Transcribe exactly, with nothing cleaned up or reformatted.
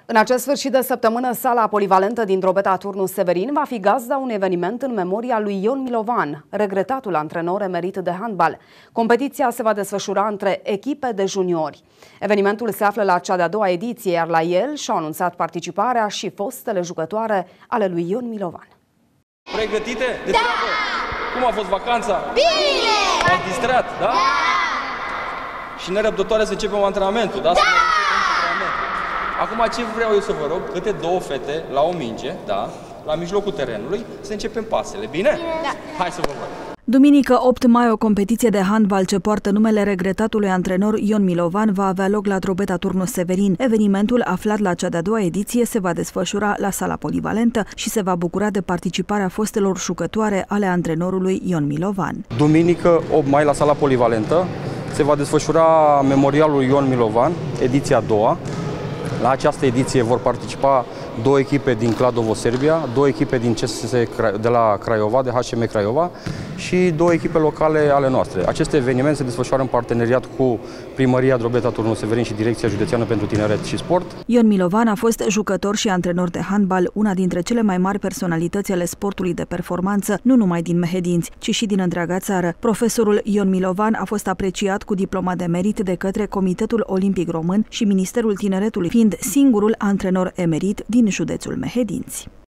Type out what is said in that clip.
În acest sfârșit de săptămână, sala polivalentă din Drobeta Turnu Severin va fi gazda unui eveniment în memoria lui Ion Milovan, regretatul antrenor emerit de handbal. Competiția se va desfășura între echipe de juniori. Evenimentul se află la cea de-a doua ediție, iar la el și-au anunțat participarea și fostele jucătoare ale lui Ion Milovan. Pregătite? De da! treabă? Cum a fost vacanța? Bine! V-ați distrat, da? Da! Și nerăbdătoare să începem antrenamentul, da? Da! Acum ce vreau eu să vă rog, câte două fete la o minge, da? La mijlocul terenului, să începem pasele, bine? Da. Hai să vă văd. Duminică opt mai, o competiție de handbal ce poartă numele regretatului antrenor Ion Milovan va avea loc la Drobeta Turnu Severin. Evenimentul, aflat la cea de-a doua ediție, se va desfășura la sala polivalentă și se va bucura de participarea fostelor jucătoare ale antrenorului Ion Milovan. Duminică opt mai, la sala polivalentă, se va desfășura memorialul Ion Milovan, ediția a doua. La această ediție vor participa două echipe din Kladovo, Serbia, două echipe din C S S de la Craiova, de H M Craiova și două echipe locale ale noastre. Acest eveniment se desfășoară în parteneriat cu Primăria Drobeta Turnu Severin și Direcția Județeană pentru Tineret și Sport. Ion Milovan a fost jucător și antrenor de handbal, una dintre cele mai mari personalități ale sportului de performanță, nu numai din Mehedinți, ci și din întreaga țară. Profesorul Ion Milovan a fost apreciat cu diploma de merit de către Comitetul Olimpic Român și Ministerul Tineretului, fiind singurul antrenor emerit din județul Mehedinți.